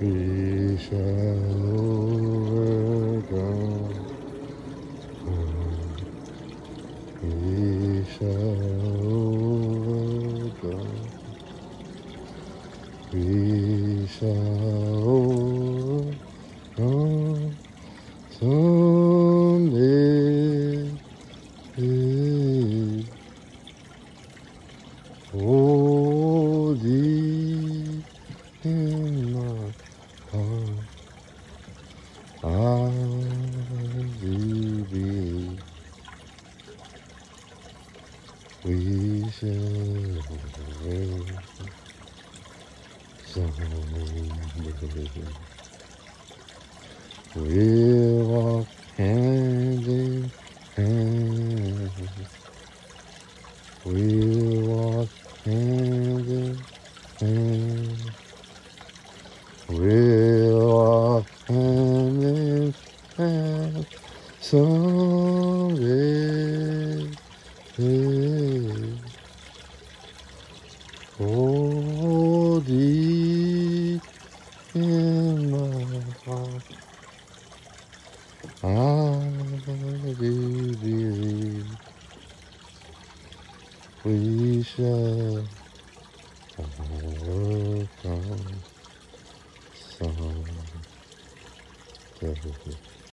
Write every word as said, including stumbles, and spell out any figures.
We shall overcome. We shall overcome. We shall overcome someday. Oh, deep in my heart, I do believe we shall overcome someday. We'll walk hand in hand. We'll walk hand in hand. We'll walk hand in hand someday. Oh, deep in my heart, I do believe we shall overcome someday.